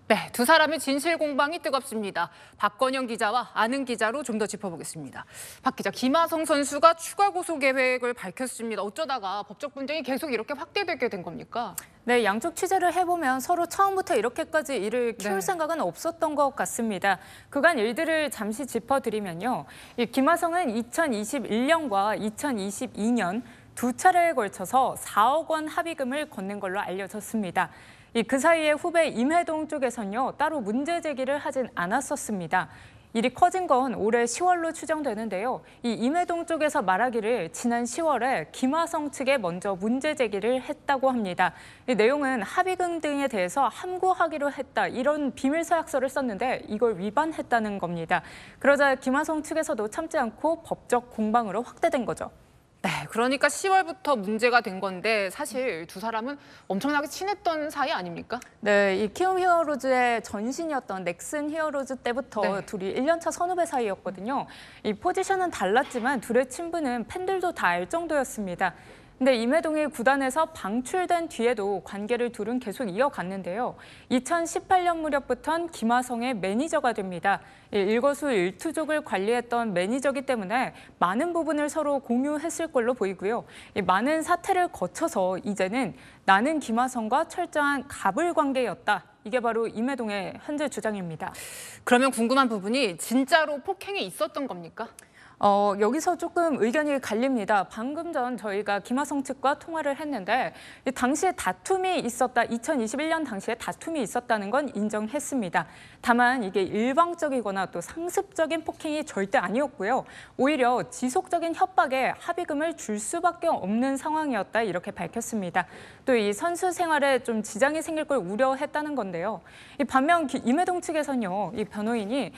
네, 두 사람의 진실 공방이 뜨겁습니다. 박건영 기자와 아는 기자로 좀 더 짚어보겠습니다. 박 기자, 김하성 선수가 추가 고소 계획을 밝혔습니다. 어쩌다가 법적 분쟁이 계속 이렇게 확대되게 된 겁니까? 네, 양쪽 취재를 해보면 서로 처음부터 이렇게까지 일을 키울 생각은 없었던 것 같습니다. 그간 일들을 잠시 짚어드리면요. 김하성은 2021년과 2022년 두 차례에 걸쳐서 4억 원 합의금을 건넨 걸로 알려졌습니다. 그 사이에 후배 임혜동 쪽에선요, 따로 문제 제기를 하진 않았었습니다. 일이 커진 건 올해 10월로 추정되는데요. 이 임혜동 쪽에서 말하기를 지난 10월에 김하성 측에 먼저 문제 제기를 했다고 합니다. 이 내용은 합의금 등에 대해서 함구하기로 했다, 이런 비밀 서약서를 썼는데 이걸 위반했다는 겁니다. 그러자 김하성 측에서도 참지 않고 법적 공방으로 확대된 거죠. 네, 그러니까 10월부터 문제가 된 건데 사실 두 사람은 엄청나게 친했던 사이 아닙니까? 네, 이 키움 히어로즈의 전신이었던 넥슨 히어로즈 때부터 둘이 1년차 선후배 사이였거든요. 이 포지션은 달랐지만 둘의 친분은 팬들도 다 알 정도였습니다. 근데 임혜동이 구단에서 방출된 뒤에도 관계를 둘은 계속 이어갔는데요. 2018년 무렵부터는 김하성의 매니저가 됩니다. 일거수일투족을 관리했던 매니저기 때문에 많은 부분을 서로 공유했을 걸로 보이고요. 많은 사태를 거쳐서 이제는 나는 김하성과 철저한 갑을 관계였다. 이게 바로 임혜동의 현재 주장입니다. 그러면 궁금한 부분이 진짜로 폭행이 있었던 겁니까? 여기서 조금 의견이 갈립니다. 방금 전 저희가 김하성 측과 통화를 했는데 당시에 다툼이 있었다, 2021년 당시에 다툼이 있었다는 건 인정했습니다. 다만 이게 일방적이거나 또 상습적인 폭행이 절대 아니었고요. 오히려 지속적인 협박에 합의금을 줄 수밖에 없는 상황이었다, 이렇게 밝혔습니다. 또 이 선수 생활에 좀 지장이 생길 걸 우려했다는 건데요. 반면 임혜동 측에서는요, 이 변호인이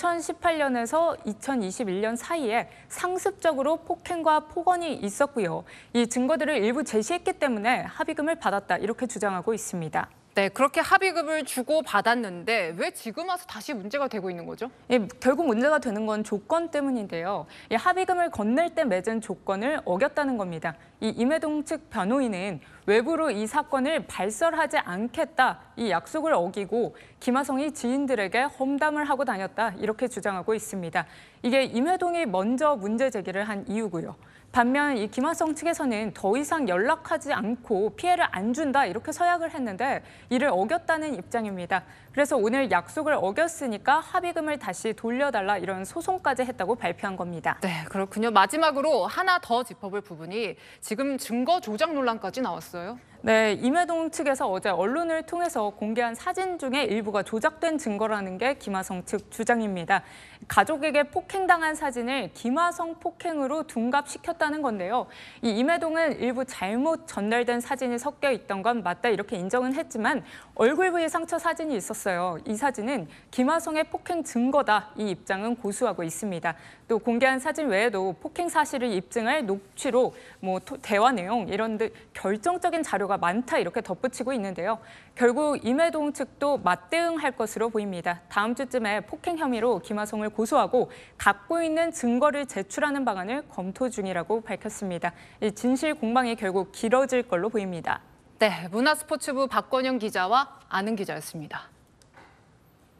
2018년에서 2021년 사이에 상습적으로 폭행과 폭언이 있었고요. 이 증거들을 일부 제시했기 때문에 합의금을 받았다, 이렇게 주장하고 있습니다. 네, 그렇게 합의금을 주고 받았는데 왜 지금 와서 다시 문제가 되고 있는 거죠? 결국 문제가 되는 건 조건 때문인데요. 이 합의금을 건넬 때 맺은 조건을 어겼다는 겁니다. 이 임혜동 측 변호인은 외부로 이 사건을 발설하지 않겠다, 이 약속을 어기고 김하성이 지인들에게 험담을 하고 다녔다, 이렇게 주장하고 있습니다. 이게 임혜동이 먼저 문제 제기를 한 이유고요. 반면 이 김하성 측에서는 더 이상 연락하지 않고 피해를 안 준다, 이렇게 서약을 했는데 이를 어겼다는 입장입니다. 그래서 오늘 약속을 어겼으니까 합의금을 다시 돌려달라, 이런 소송까지 했다고 발표한 겁니다. 네, 그렇군요. 마지막으로 하나 더 짚어볼 부분이 지금 증거 조작 논란까지 나왔어요. 네, 임혜동 측에서 어제 언론을 통해서 공개한 사진 중에 일부가 조작된 증거라는 게 김하성 측 주장입니다. 가족에게 폭행당한 사진을 김하성 폭행으로 둔갑시켰다는 건데요. 이 임혜동은 일부 잘못 전달된 사진이 섞여 있던 건 맞다, 이렇게 인정은 했지만 얼굴 부위 상처 사진이 있었어요. 이 사진은 김하성의 폭행 증거다, 이 입장은 고수하고 있습니다. 또 공개한 사진 외에도 폭행 사실을 입증할 녹취록, 대화 내용, 이런 듯 결정적인 자료가 많다, 이렇게 덧붙이고 있는데요. 결국 임혜동 측도 맞대응할 것으로 보입니다. 다음 주쯤에 폭행 혐의로 김하성을 고소하고 갖고 있는 증거를 제출하는 방안을 검토 중이라고 밝혔습니다. 이 진실 공방이 결국 길어질 걸로 보입니다. 네, 문화스포츠부 박건영 기자와 아는 기자였습니다.